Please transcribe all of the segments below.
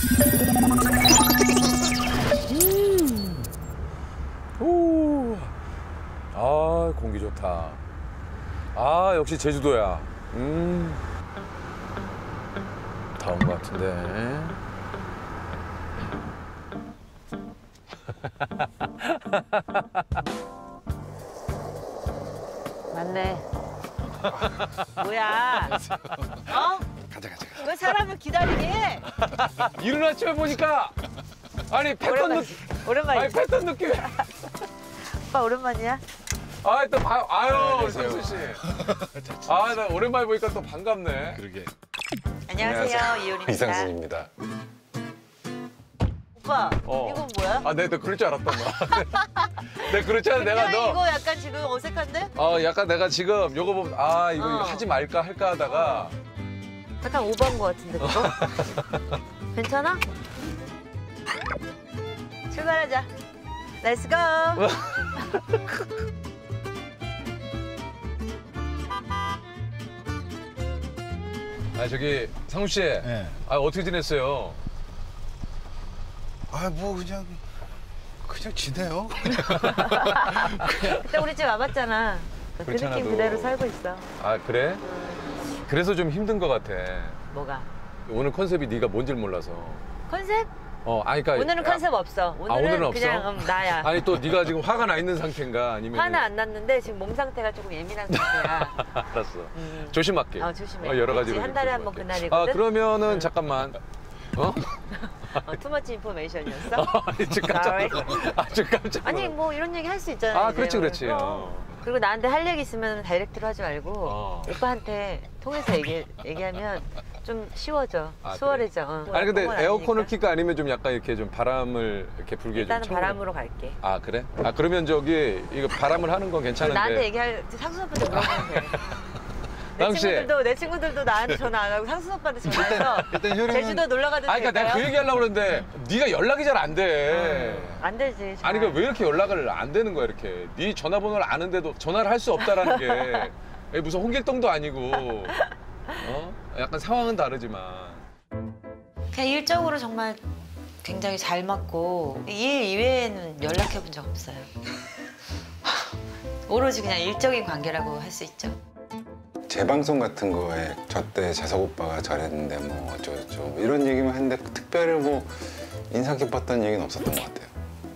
오. 아, 공기 좋다. 아, 역시 제주도야. 다 온 것 같은데. 맞네. 뭐야? 어? 가자. 왜 사람을 기다리게 해? 이른 아침에 보니까 아니 패턴 느낌. 오랜만이야. 아니 패턴 느낌. 오빠 오랜만이야? 아, 또 아유, 안녕하세요. 성수 씨. 아, 나 오랜만에 보니까 또 반갑네. 그러게. 안녕하세요, 이효리입니다. 이상순입니다. 오빠, 어. 이건 뭐야? 아, 내가 너 그럴 줄 알았단 말이야. 내가 그럴 줄 알았는데 내가 너. 이거 약간 지금 어색한데? 약간 내가 지금 요거 보면 아, 이거 어. 하지 말까 할까 하다가 약간 오버한 것 같은데 그거? 괜찮아? 출발하자. 렛츠 고! 아, 저기 상우 씨. 네. 아, 어떻게 지냈어요? 아, 뭐 그냥 지내요. 그때 우리 집 와봤잖아. 그 그렇지 느낌 않아도. 그대로 살고 있어. 아, 그래? 그래서 좀 힘든 것 같아. 뭐가? 오늘 컨셉이 네가 뭔지 몰라서. 컨셉? 아니 그러니까 오늘은 컨셉 없어. 오늘은 없어? 그냥 나야. 아니 또 네가 지금 화가 나 있는 상태인가 아니면 화는 안 났는데 지금 몸 상태가 조금 예민한 상태야. 알았어. 조심할게. 조심해. 여러 가지로. 그치, 한 달에 한 번 조심할게. 그날이거든? 그러면은 잠깐만. 투머치 인포메이션이었어? 아주 깜짝. 아니 뭐 이런 얘기 할 수 있잖아. 이제. 그렇지. 그리고 나한테 할 얘기 있으면 다이렉트로 하지 말고 오빠한테 통해서 얘기하면 좀 쉬워져. 수월해져. 아니 근데 똥은 에어컨을 아니니까. 킬까 아니면 좀 약간 이렇게 좀 바람을 이렇게 불게 좀. 일단은 바람으로 갈게. 아 그래? 아 그러면 저기 이거 바람을 하는 건 괜찮은데. 나한테 얘기할 상순 오빠한테 물어보면 돼. 당시. 내 친구들도 나한테 전화 안 하고 상순 오빠한테 전화해서 일단 효리는 제주도 놀러 가도 아니 그러니까 될까요? 내가 그 얘기하려고 그러는데 네가 연락이 잘 안 돼. 안 되지. 잘. 아니 그러니까 왜 이렇게 연락을 안 되는 거야 이렇게. 네 전화번호를 아는데도 전화를 할 수 없다라는 게 이게 무슨 홍길동도 아니고 약간 상황은 다르지만 그냥 일적으로 정말 굉장히 잘 맞고 일 이외에는 연락해 본 적 없어요. 오로지 그냥 일적인 관계라고 할 수 있죠. 재방송 같은 거에 저 때 재석 오빠가 저랬는데 뭐 어쩌고저쩌고 뭐 이런 얘기만 했는데 특별히 뭐 인상 깊었던 얘기는 없었던 것 같아요.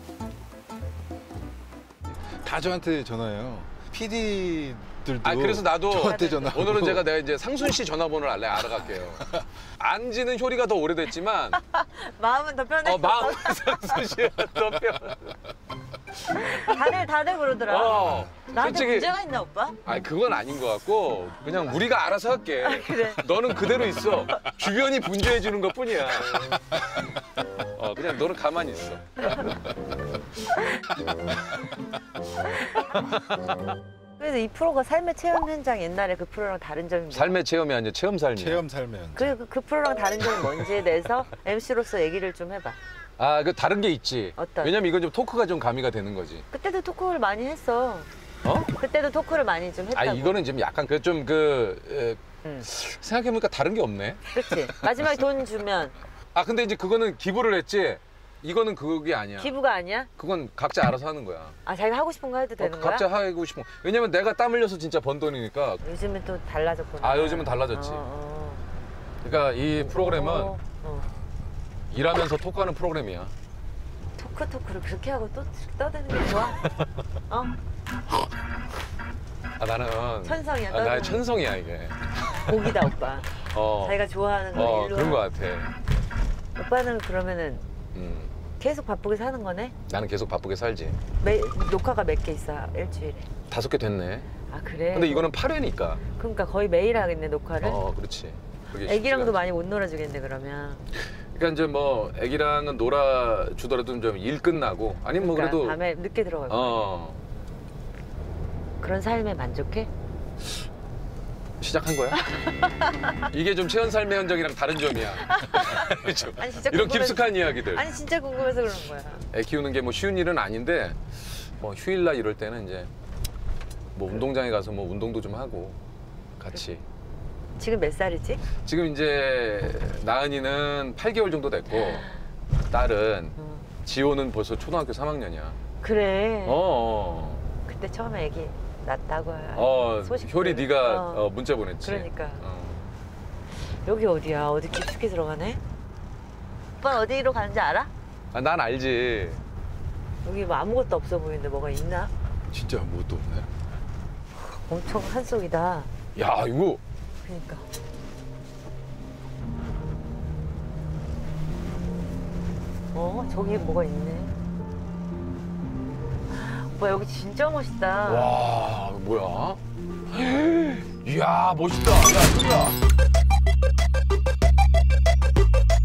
다 저한테 전화해요. PD들도. 아 그래서 나도 저한테 전화. 오늘은 내가 이제 상순 씨 전화번호를 알아갈게요. 안지는 효리가 더 오래됐지만 마음은 더 편해. 마음은 상순 씨가 더 편. 다들 그러더라. 나한테 솔직히 문제가 있나 오빠? 아니 그건 아닌 것 같고 그냥 우리가 알아서 할게. 그래. 너는 그대로 있어. 주변이 분주해 주는 것뿐이야. 그냥 너는 가만히 있어. 그래서 이 프로가 삶의 체험 현장 옛날에 그 프로랑 다른 점이 뭐야? 삶의 체험이 아니라 체험 삶이야. 체험 살면. 그 프로랑 다른 점이 뭔지에 대해서 MC로서 얘기를 좀 해봐. 그 다른 게 있지. 어떤? 왜냐면 이건 좀 토크가 좀 가미가 되는 거지. 그때도 토크를 많이 했어. 그때도 토크를 많이 좀 했다고. 이거는 지금 약간 생각해보니까 다른 게 없네. 그렇지. 마지막에 돈 주면 근데 이제 그거는 기부를 했지. 이거는 그게 아니야. 기부가 아니야? 그건 각자 알아서 하는 거야. 자기가 하고 싶은 거 해도 되는 거야? 각자 하고 싶은 거. 왜냐면 내가 땀 흘려서 진짜 번 돈이니까. 요즘은 또 달라졌구나. 요즘은 달라졌지. 그러니까 이 프로그램은 일하면서 토크하는 프로그램이야. 토크를 그렇게 하고 또 떠드는 게 좋아? 나는 천성이야, 나의 떠드는 천성이야 이게. 복이다 오빠. 자기가 좋아하는 거 일로 그런 거 하고. 같아. 오빠는 그러면은 계속 바쁘게 사는 거네? 나는 계속 바쁘게 살지. 녹화가 몇 개 있어 일주일에? 5개 됐네. 그래? 근데 이거는 8회니까. 그러니까 거의 매일 하겠네 녹화를? 그렇지. 그게 애기랑도 쉽지가 많이 못 놀아주겠네 그러면. 그러니까 이제 뭐 애기랑은 놀아주더라도 좀 일 끝나고 아니면 뭐 그러니까 그래도 밤에 늦게 들어가고. 그런 삶에 만족해? 시작한 거야? 이게 좀 체험 삶의 현장이랑 다른 점이야. 그렇죠? 아니, 진짜 이런 궁금해서- 깊숙한 이야기들. 아니 진짜 궁금해서 그러는 거야. 애 키우는 게 뭐 쉬운 일은 아닌데 뭐 휴일날 이럴 때는 이제 뭐 운동장에 가서 뭐 운동도 좀 하고 같이. 지금 몇 살이지? 지금 이제 나은이는 8개월 정도 됐고 딸은 지호는 벌써 초등학교 3학년이야. 그래. 어. 그때 처음에 애기 낳았다고 소식. 효리 네가 어. 문자 보냈지. 그러니까. 어. 여기 어디야? 어디 깊숙이 들어가네? 오빠 어디로 가는지 알아? 아, 난 알지. 여기 뭐 아무것도 없어 보이는데 뭐가 있나? 진짜 아무것도 없네. 엄청 산속이다. 야 이거 그러니까. 저기 뭐가 있네. 오빠 여기 진짜 멋있다. 와 뭐야? 이야 멋있다. 야 효리야.